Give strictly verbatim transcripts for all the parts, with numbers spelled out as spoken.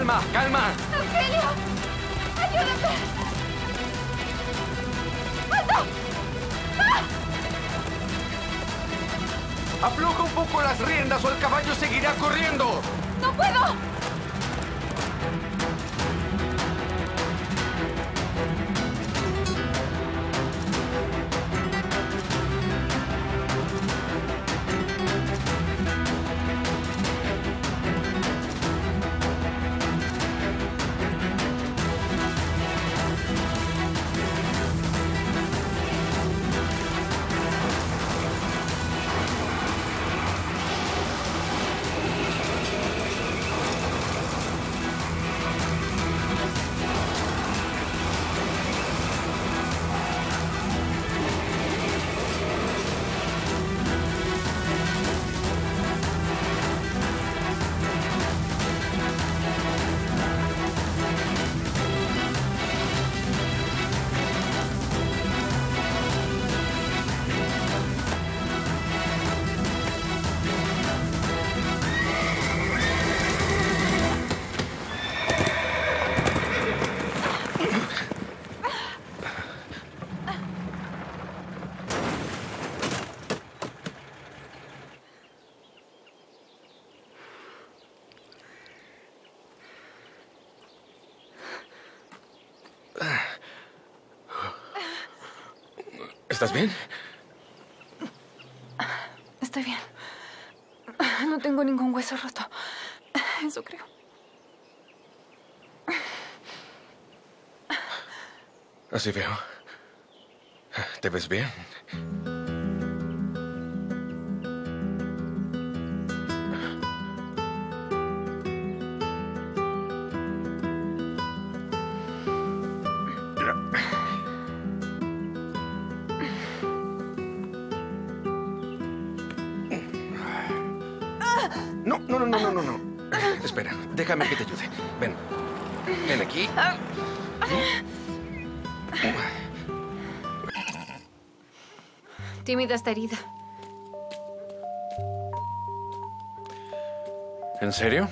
calma, calma. ¡Auxilio! ¡Ayúdame! ¡Alto! ¡Ah! Afloja un poco las riendas o el caballo seguirá corriendo. ¡No puedo! ¿Estás bien? Estoy bien. No tengo ningún hueso roto. Eso creo. Así veo. ¿Te ves bien? No, no, no, no, no, no, no. Espera, déjame que te ayude. Ven. Ven aquí. Tímida esta herida. ¿En serio?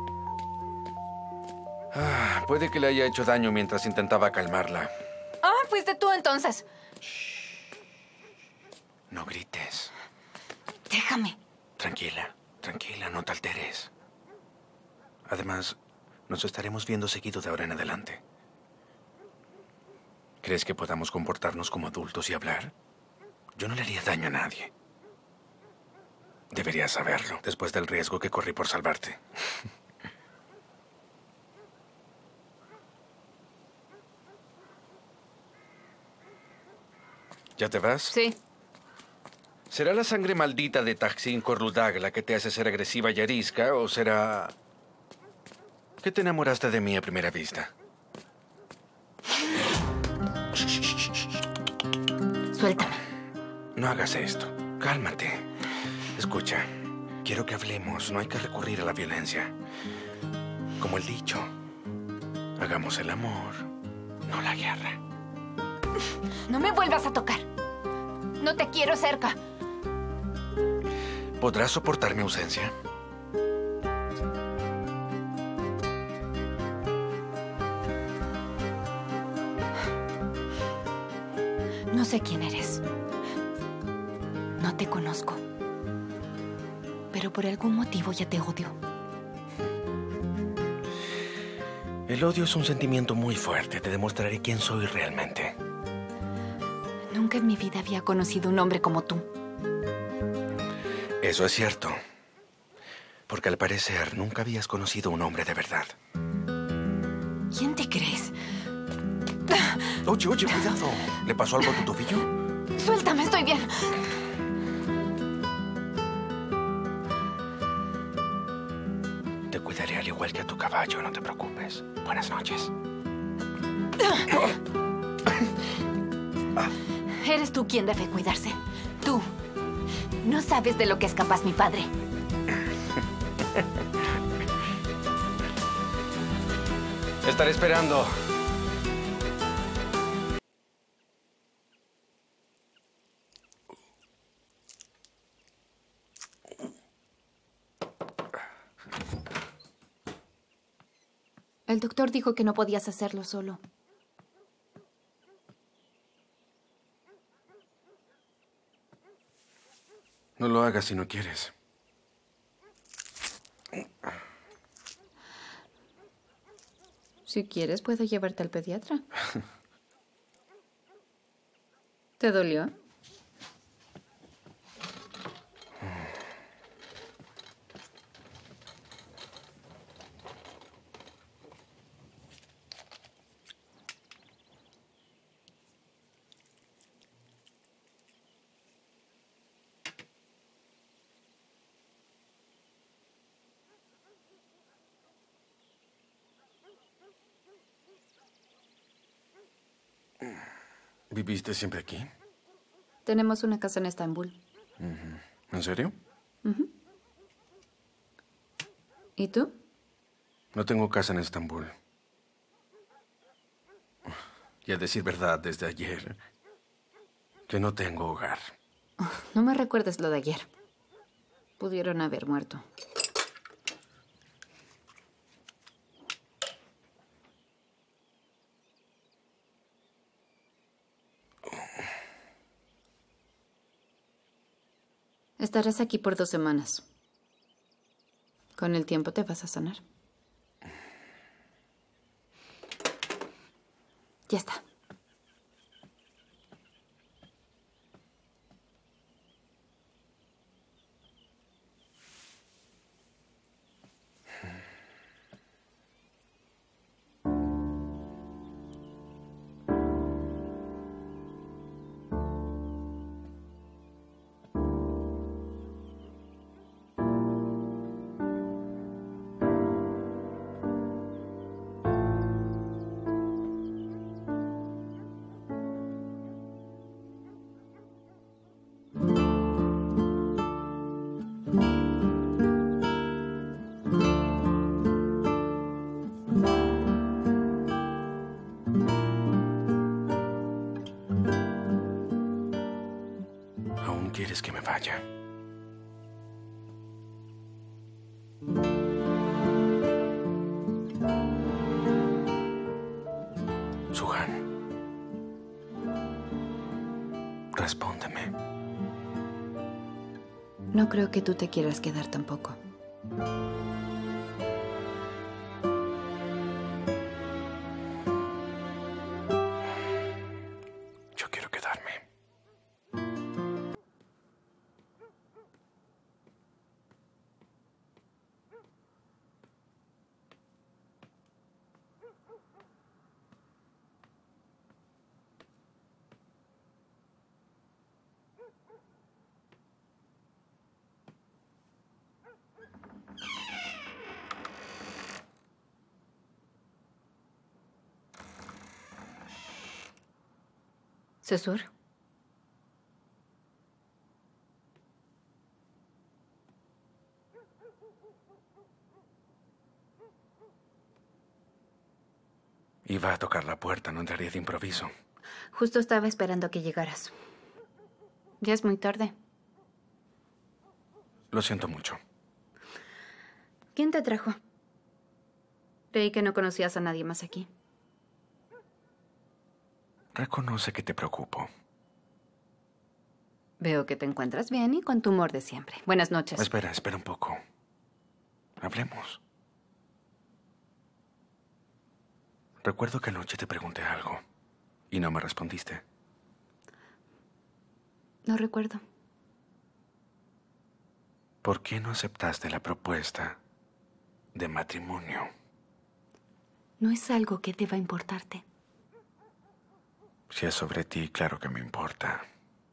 Ah, puede que le haya hecho daño mientras intentaba calmarla. Ah, fuiste tú entonces. No grites. Déjame. Tranquila, tranquila, no te alteres. Además, nos estaremos viendo seguido de ahora en adelante. ¿Crees que podamos comportarnos como adultos y hablar? Yo no le haría daño a nadie. Deberías saberlo, después del riesgo que corrí por salvarte. ¿Ya te vas? Sí. ¿Será la sangre maldita de Taksin Korludag la que te hace ser agresiva y arisca, o será que te enamoraste de mí a primera vista? Suéltame. No hagas esto. Cálmate. Escucha, quiero que hablemos. No hay que recurrir a la violencia. Como el dicho, hagamos el amor, no la guerra. No me vuelvas a tocar. No te quiero cerca. ¿Podrás soportar mi ausencia? No sé quién eres. No te conozco. Pero por algún motivo ya te odio. El odio es un sentimiento muy fuerte. Te demostraré quién soy realmente. Nunca en mi vida había conocido un hombre como tú. Eso es cierto. Porque al parecer nunca habías conocido un hombre de verdad. ¿Quién te crees? Oye, oye, cuidado. ¿Le pasó algo a tu tobillo? Suéltame, estoy bien. Te cuidaré al igual que a tu caballo, no te preocupes. Buenas noches. Eres tú quien debe cuidarse. Tú. No sabes de lo que es capaz mi padre. Estaré esperando. El doctor dijo que no podías hacerlo solo. No lo hagas si no quieres. Si quieres, puedo llevarte al pediatra. ¿Te dolió? ¿Viviste siempre aquí? Tenemos una casa en Estambul. ¿En serio? Uh-huh. ¿Y tú? No tengo casa en Estambul. Y a decir verdad, desde ayer, que no tengo hogar. Oh, no me recuerdes lo de ayer. Pudieron haber muerto. Estarás aquí por dos semanas. Con el tiempo te vas a sanar. Ya está. ¿Aún quieres que me vaya? Suhan, respóndeme. No creo que tú te quieras quedar tampoco. Yo quiero quedarme. ¿Cesur? Iba a tocar la puerta, no entraría de improviso. Justo estaba esperando a que llegaras. Ya es muy tarde. Lo siento mucho. ¿Quién te trajo? Creí que no conocías a nadie más aquí. Reconoce que te preocupo. Veo que te encuentras bien y con tu humor de siempre. Buenas noches. Espera, espera un poco. Hablemos. Recuerdo que anoche te pregunté algo y no me respondiste. No recuerdo. ¿Por qué no aceptaste la propuesta de matrimonio? No es algo que deba importarte. Si es sobre ti, claro que me importa.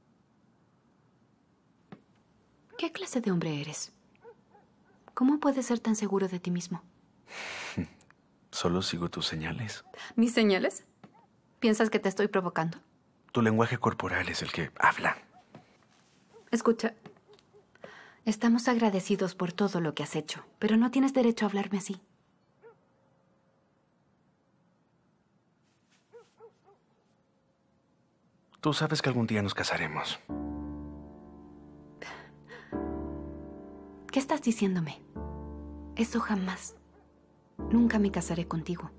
¿Qué clase de hombre eres? ¿Cómo puedes ser tan seguro de ti mismo? Solo sigo tus señales. ¿Mis señales? ¿Piensas que te estoy provocando? Tu lenguaje corporal es el que habla. Escucha. Estamos agradecidos por todo lo que has hecho, pero no tienes derecho a hablarme así. Tú sabes que algún día nos casaremos. ¿Qué estás diciéndome? Eso jamás. Nunca me casaré contigo.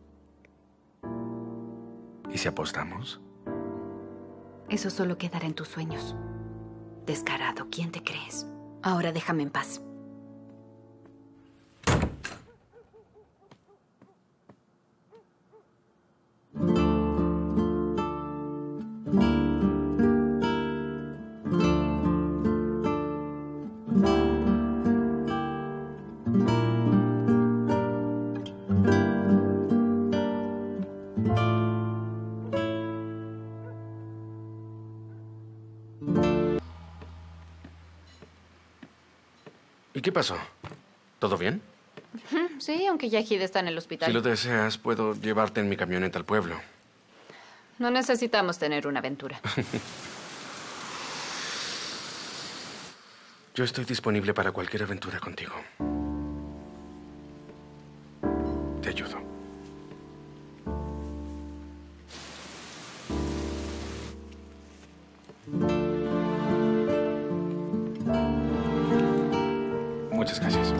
¿Y si apostamos? Eso solo quedará en tus sueños. Descarado, ¿quién te crees? Ahora déjame en paz. ¿Y qué pasó? ¿Todo bien? Sí, aunque Yahid está en el hospital. Si lo deseas, puedo llevarte en mi camioneta al pueblo. No necesitamos tener una aventura. Yo estoy disponible para cualquier aventura contigo. Te ayudo. Muchas gracias.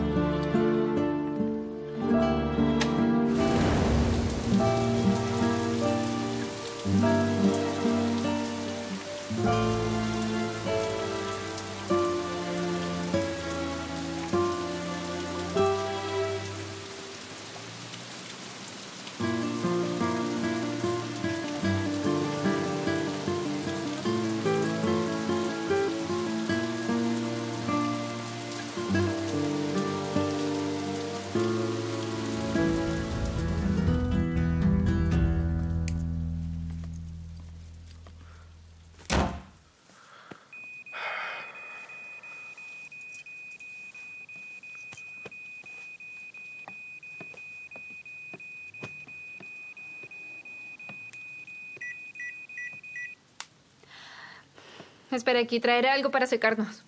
Espera aquí, traeré algo para secarnos.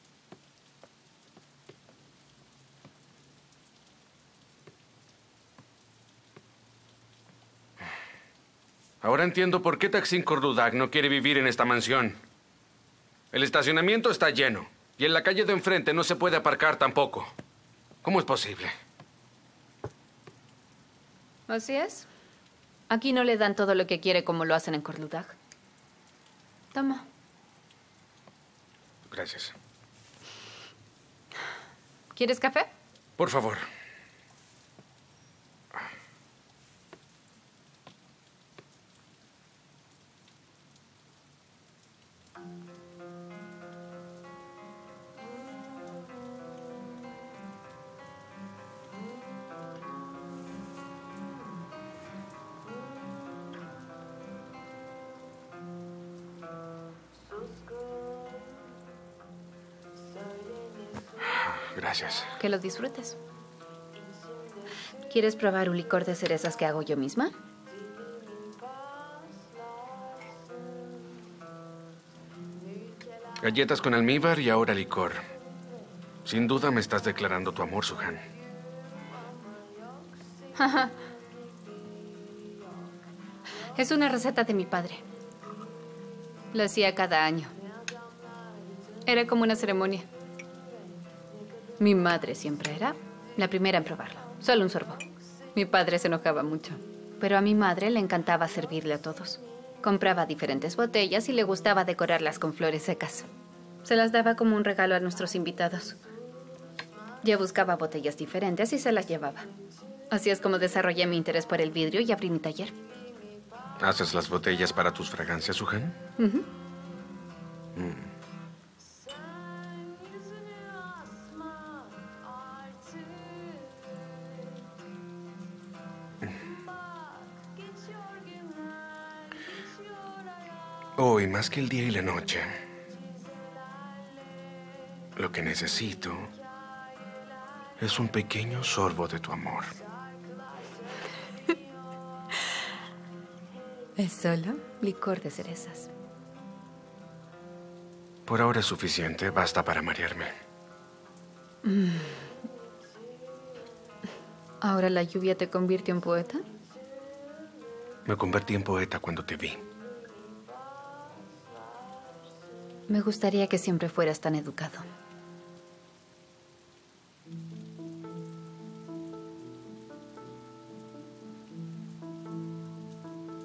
Ahora entiendo por qué Taksin Korludak no quiere vivir en esta mansión. El estacionamiento está lleno y en la calle de enfrente no se puede aparcar tampoco. ¿Cómo es posible? Así es. Aquí no le dan todo lo que quiere como lo hacen en Korludak. Toma. Gracias. ¿Quieres café? Por favor. Gracias. Que lo disfrutes. ¿Quieres probar un licor de cerezas que hago yo misma? Galletas con almíbar y ahora licor. Sin duda me estás declarando tu amor, Suhan. Es una receta de mi padre. Lo hacía cada año. Era como una ceremonia. Mi madre siempre era la primera en probarlo. Solo un sorbo. Mi padre se enojaba mucho. Pero a mi madre le encantaba servirle a todos. Compraba diferentes botellas y le gustaba decorarlas con flores secas. Se las daba como un regalo a nuestros invitados. Yo buscaba botellas diferentes y se las llevaba. Así es como desarrollé mi interés por el vidrio y abrí mi taller. ¿Haces las botellas para tus fragancias, Suhan? Uh-huh. Mm. Hoy, más que el día y la noche, lo que necesito es un pequeño sorbo de tu amor. Es solo licor de cerezas. Por ahora es suficiente, basta para marearme. Mm. ¿Ahora la lluvia te convirtió en poeta? Me convertí en poeta cuando te vi. Me gustaría que siempre fueras tan educado.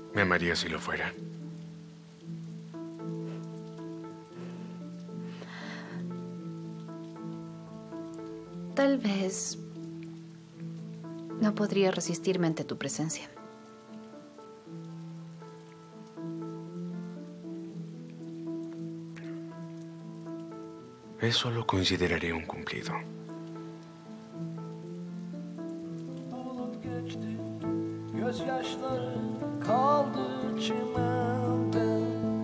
Me amaría si lo fuera. Tal vez no podría resistirme ante tu presencia. Eso lo consideraré un cumplido. Gözyaşları kaldı çimende,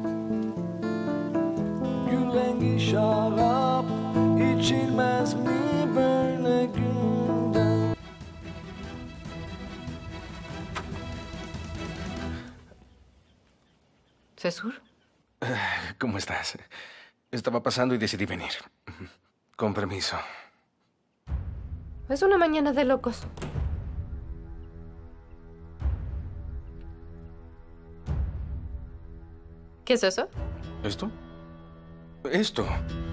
gül rengi şarap içilmez mi böyle günde? ¿Cesur? ¿Cómo estás? Estaba pasando y decidí venir. Con permiso. Es una mañana de locos. ¿Qué es eso? ¿Esto? Esto.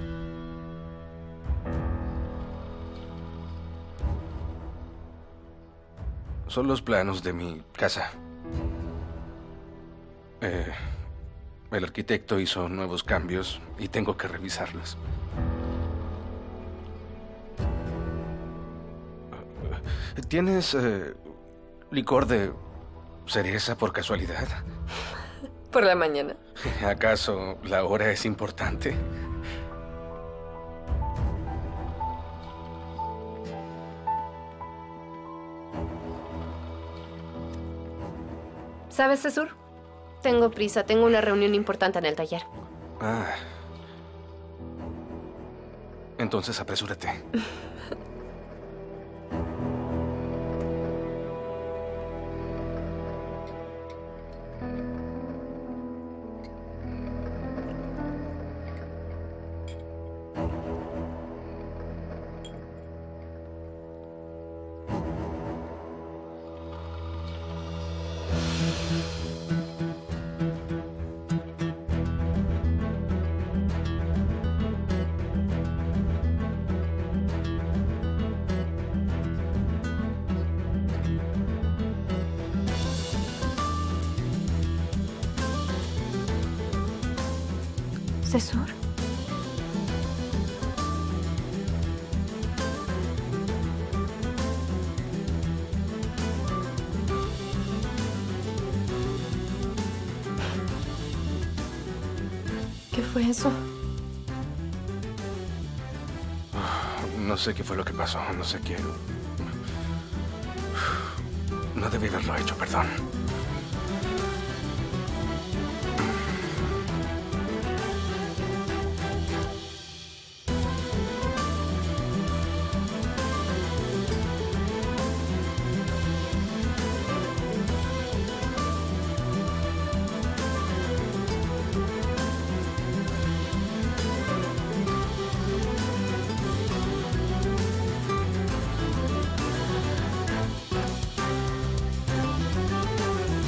Son los planos de mi casa. Eh, el arquitecto hizo nuevos cambios y tengo que revisarlos. ¿Tienes eh, licor de cereza por casualidad? Por la mañana. ¿Acaso la hora es importante? ¿Sabes, Cesur? Tengo prisa. Tengo una reunión importante en el taller. Ah. Entonces apresúrate. ¿Cesur? ¿Qué fue eso? No sé qué fue lo que pasó. No sé qué. No debí haberlo hecho, perdón.